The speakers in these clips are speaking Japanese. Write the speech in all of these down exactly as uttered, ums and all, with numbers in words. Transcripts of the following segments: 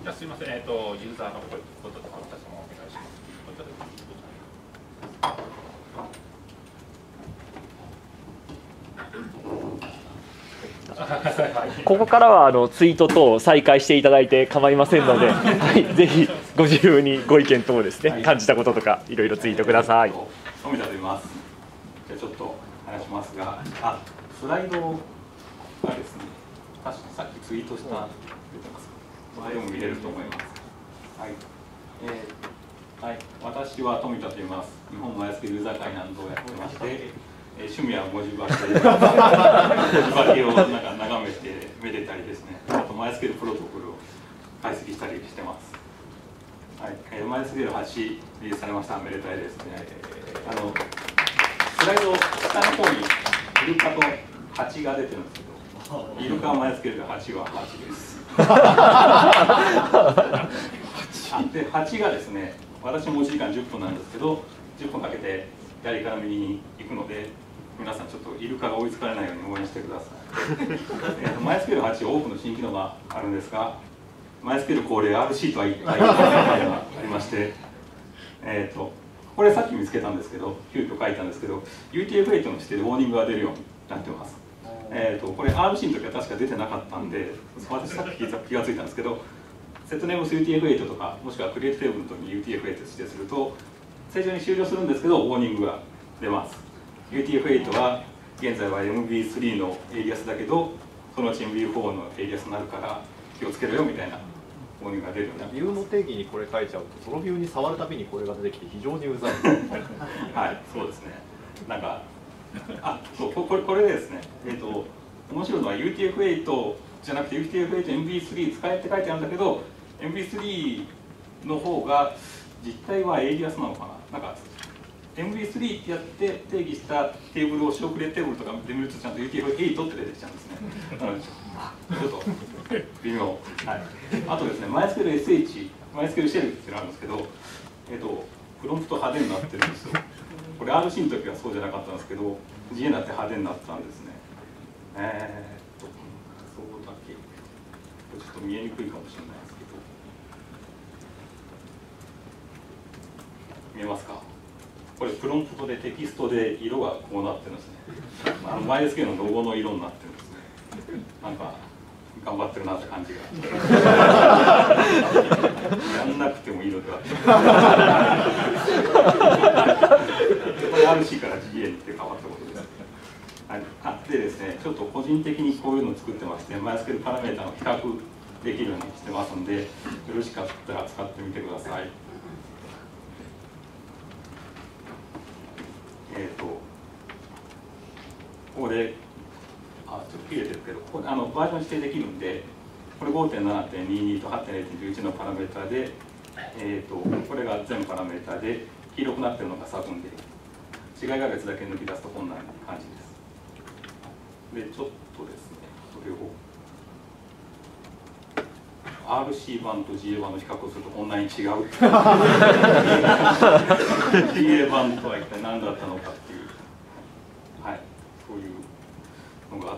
じゃあすみません、えっ、ー、とユーザーのこととか私もお願いします。 ここからはあのツイート等再開していただいて構いませんので、はい、ぜひご自由にご意見等ですね、はい、感じたこととかいろいろツイートください。 富田と言います。じゃあちょっと話しますが、あ、スライドがですね、確かさっきツイートした出てますか。それでも見れると思います。はい。えー、はい、私は富田と言います。日本マイスケユーザー会などをやってまして。えー、趣味は文字化け、文字化けをなんか眺めてめでたりですね、あとマイスケールプロトコルを解析したりしてます。はい、えー、マイスケールはちリリースされました。めでたいですね。あのスライド下の方にイルカとはちが出てるんですけど、イルカはマイスケールではちははちです。ではちがですね、私も持ち時間じゅっぷんなんですけど、じゅっぷんかけて左から右に行くので。皆さんちょっとイルカが追いつかれないように応援してください。えとマイスケールはち多くの新機能があるんですが、マイスケール恒例 アールシー とは一体がありまして、えっとこれさっき見つけたんですけど、急遽書いたんですけど、ユーティーエフエイト の指定でウォーニングが出るようになってます。えっとこれ アールシー の時は確か出てなかったんで、私さっき気がついたんですけど、セットネームス ユーティーエフエイト とか、もしくはクリエイトテーブルの時に ユーティーエフエイト 指定すると、正常に終了するんですけど、ウォーニングが出ます。ユーティーエフエイト は現在は エムビースリー のエイリアスだけど、そのうち エムビーフォー のエイリアスになるから気をつけろよみたいなウォーニングが出るようになってます。 ビューの定義にこれ書いちゃうと、そのビューに触るたびにこれが出てきて非常にうざい。 はい、そうですね。なんか、あ、そう、これこれでですね、えっと面白いのは ユーティーエフエイト じゃなくて ユーティーエフエイトエムビースリー 使えって書いてあるんだけど、エムビースリー の方が実態はエイリアスなのかな。なんかエムビースリー ってやって定義したテーブルを小クレテーブルとかで見るとちゃんと ユーティーエフエイト って出てきちゃうんですね。ちょっと微妙。はい。あとですね、マイスケール エスエイチ、マイスケールシェルっていうのがあるんですけど、えっとプロンプト派手になってるんですよ。これ アールシー の時はそうじゃなかったんですけど、ジーエー になって派手になったんですね。えー、っとそうだけちょっと見えにくいかもしれないですけど、見えますか？これプロンプトでテキストで色がこうなってるんですね。あのマイスケールのロゴの色になってるんですね。なんか頑張ってるなって感じが。やんなくてもいいのでは。これ アールシー から ジーエー にって変わったことです。はい、あでですね、ちょっと個人的にこういうのを作ってまして、マイスケールパラメータの比較できるようにしてますんで、よろしかったら使ってみてください。えーとここであちょっと切れてるけど、ここあのバージョン指定できるんで、これ ごてんななてんにじゅうに と はちてんれいてんじゅういち のパラメータで、えーとこれが全パラメータで黄色くなってるのが差分で、違いが別だけ抜き出すとこんな感じです。でちょっとですね、それを アールシー 版と ジーエー 版の比較をするとこんなに違う。ジーエー 版とは一体何だったのかっていう、はい、そういうのがあって、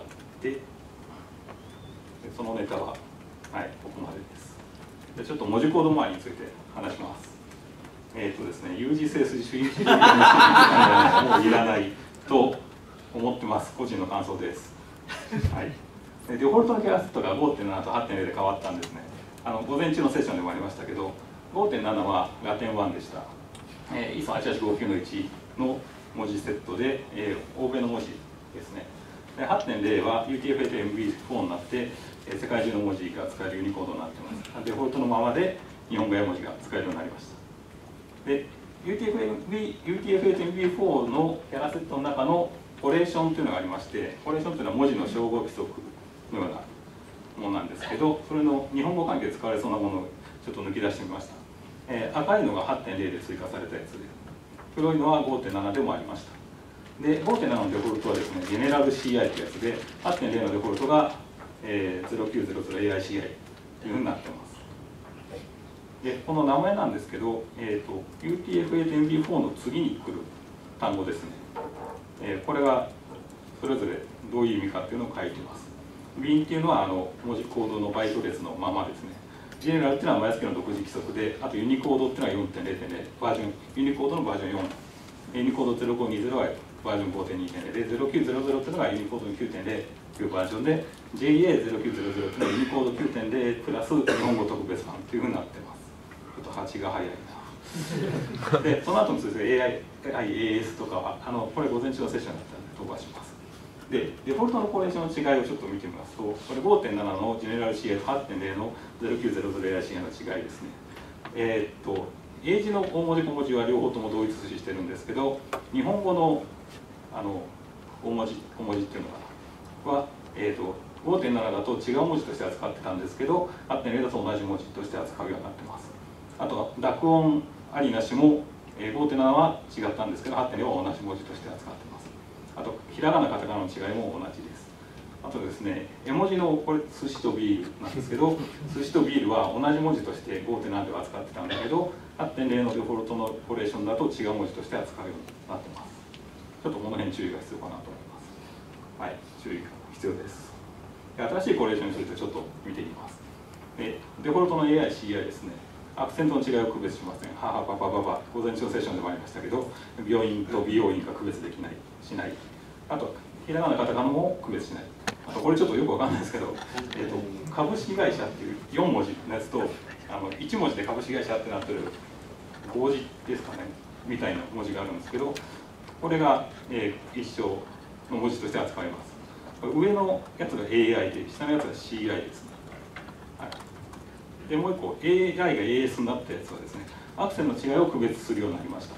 でそのネタは、はい、ここまでです。でちょっと文字コード周りについて話します。えっ、ー、とですね、有事性主義主義的なもういらないと思ってます。個人の感想です。はい。でデフォルトのキャラセットが ごてんなな と はってんれい で変わったんですね。あの午前中のセッションでもありましたけど、ごてんなな はラテンいちでした。えー、イーエスオーはちはちごきゅうのいち の文字セットで、えー、欧米の文字ですね。で はってんれい は ユーティーエフエイトエムビーフォー になって、えー、世界中の文字が使えるユニコードになっています。デフォルトのままで日本語や文字が使えるようになりました。で ユーティーエフエイトエムビーフォー のキャラセットの中のコレーションというのがありまして、コレーションというのは文字の照合規則のようなものなんですけど、それの日本語関係で使われそうなものをちょっと抜き出してみました。えー、赤いのが はってんれい で追加されたやつで、黒いのは ごてんなな でもありました。で ごてんなな のデフォルトはですね、ジェネラル シーアイ というやつで、はってんれい のデフォルトが、えー、ゼロきゅうゼロゼロエーアイシーアイ というふうになっています。でこの名前なんですけど、えーと、ユーティーエフエイトエムビーフォー の次に来る単語ですね。えー、これがそれぞれどういう意味かっていうのを書いています。ビンっていうのはあの文字コードのバイト列のままですね。 ジェネラルっていうのはマイスケの独自規則で、あとユニコードっていうのは よんてんれいてんれい バージョン、ユニコードのバージョンよん、ユニコードゼロごにゼロはバージョン ごてんにてんれい で、ゼロきゅうゼロゼロっていうのがユニコード きゅうてんれい というバージョンで、ジェイエーゼロきゅうゼロゼロ っていうのはユニコード きゅうてんれい プラス日本語特別版というふうになってます。ちょっとはちが早いな。で、その後の続きで エーアイ、エーアイエーエス とかは、あのこれ午前中のセッションだったので飛ばします。で、デフォルトのコレーションの違いをちょっと見てみますと、これ ごてんなな のジェネラル シーエー と はちてんれい の ゼロきゅうゼロゼロエーアイシーエー の違いですね。えー、っと、英字の大文字小文字は両方とも同一視してるんですけど、日本語のあの大文字小文字っていうのかなは、えー、と ごてんなな だと違う文字として扱ってたんですけど、はちてんれい だと同じ文字として扱うようになってます。あと濁音ありなしも、えー、ごてんなな は違ったんですけど、はちてんれい は同じ文字として扱ってます。あとひらがなカタカナの違いも同じです。あとですね、絵文字のこれ寿司とビールなんですけど、寿司とビールは同じ文字として ごてんなな では扱ってたんだけど、はちてんれい のデフォルトのコレーションだと違う文字として扱うようになってます。ちょっとこの辺注意が必要かなと思います。はい、注意が必要です。で、新しいコレーションについてちょっと見ていきます。で、デフォルトの エーアイ、シーアイ ですね。アクセントの違いを区別しません。ははパパパパ、午前中のセッションでもありましたけど、病院と美容院が区別できない、しない。あと、ひらがなカタカナも区別しない。あと、これちょっとよくわかんないですけど、えーと、株式会社っていうよん文字のやつと、あのいち文字で株式会社ってなってるご字ですかね、みたいな文字があるんですけど、これが、えー、一緒の文字として扱います。上のやつが エーアイ で、下のやつが シーアイ ですね。はい、で、もう一個、エーアイ が エーエス になったやつはですね、アクセントの違いを区別するようになりました。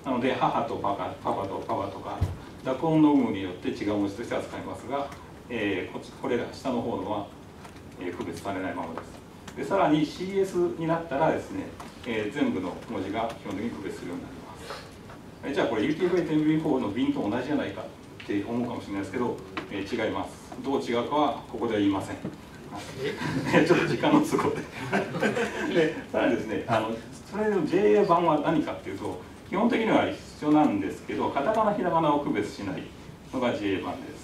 なので、母とパパ、パパとパパとか、濁音の有無によって違う文字として扱いますが、えー、こっちこれら下の方のは、えー、区別されないままです。で、さらに シーエス になったらですね、えー、全部の文字が基本的に区別するようになります。えー、じゃあこれ ユーティーエフエー と エムビーフォー の便と同じじゃないかって思うかもしれないですけど、えー、違います。どう違うかはここでは言いません。ちょっと時間の都合で。で、さらにですね、あのそれの ジェイエー 版は何かっていうと、基本的には一緒なんですけど、カタカナひらがなを区別しないのが ジェイエー 版です。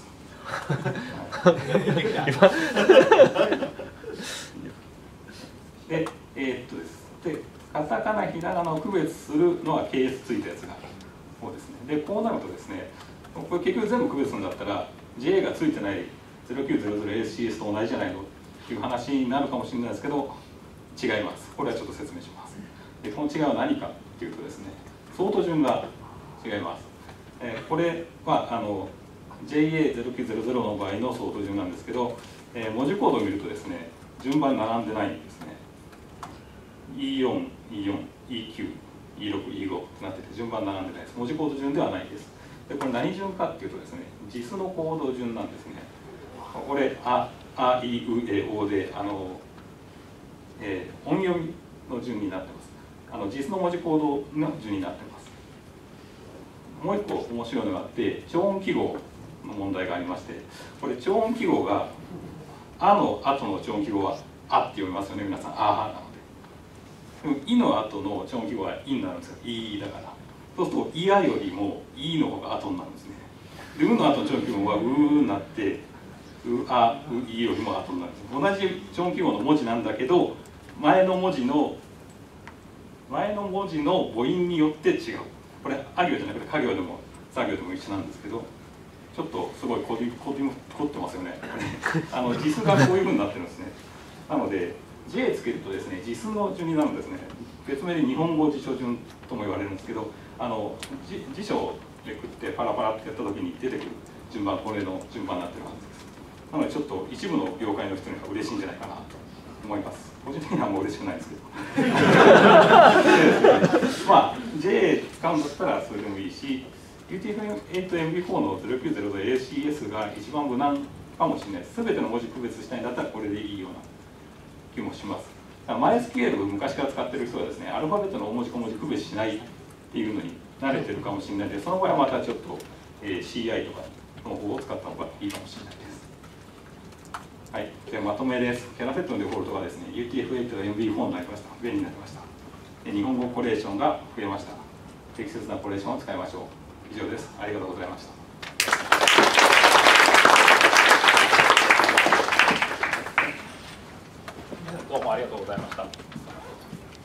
で、えー、っとです。で、カタカナひらがなを区別するのはケースついたやつがこうですね。で、こうなるとですね、これ結局全部区別するんだったら ジェイエー がついてないゼロきゅうゼロゼロエーシーエス と同じじゃないのっていう話になるかもしれないですけど、違います。これはちょっと説明します。で、この違いは何かっていうとですね、相当順が違います。えー、これはあの ジェイエーゼロきゅうゼロゼロ の場合の相当順なんですけど、えー、文字コードを見るとですね、順番並んでないんですね。イーよん、イーよん、イーきゅう、イーろく、イーご ってなってて順番並んでないです。文字コード順ではないです。で、これ何順かっていうとですね、JIS のコード順なんですね。これ、あ、あ、い、う、え、おで、あの、えー、音読みの順になってます。あの JIS の文字コードの順になってます。もう一個面白いのがあって、超音記号の問題がありまして、これ超音記号が、あの後の超音記号は、あって読みますよね、皆さん、あはなので。でも、いの後の超音記号は、いになるんですよ、いだから。そうすると、いやよりも、いの方が後になるんですね。で、うの後の超音記号は、うになって、う、あ、う、いよりも後になるんです。同じ超音記号の文字なんだけど、前の文字の、前の文字の母音によって違う。これ、あ行じゃなくて、か行でも、作業でも一緒なんですけど、ちょっとすごい凝り凝ってますよね。あの JIS がこういうふうになってるんですね。なので、J つけるとですね、JIS の順になるんですね。別名で日本語辞書順とも言われるんですけど、あの辞書をめくってパラパラってやった時に出てくる順番、これの順番になってるはずです。なので、ちょっと一部の業界の人には嬉しいんじゃないかなと思います。個人的にはあんま嬉しくないですけど。まあ、J 使うんだったらそれでもいいし、ユーティーエフエー と エムビーフォー のゼロきゅうゼロゼロエーシーエス が一番無難かもしれないです。すべての文字区別したいんだったらこれでいいような気もします。マイスケールを昔から使っている人はですね、アルファベットの大文字小文字区別しないっていうのに慣れてるかもしれないので、その場合はまたちょっと、えー、シーアイ とかの方を使った方がいいかもしれないです。はい、ではまとめです。キャラセットのデフォルトがですね、ユーティーエフエー と エムビーフォー になりました。便利になりました。日本語コレーションが増えました。適切なコレーションを使いましょう。以上です。ありがとうございました。 どうもありがとうございました。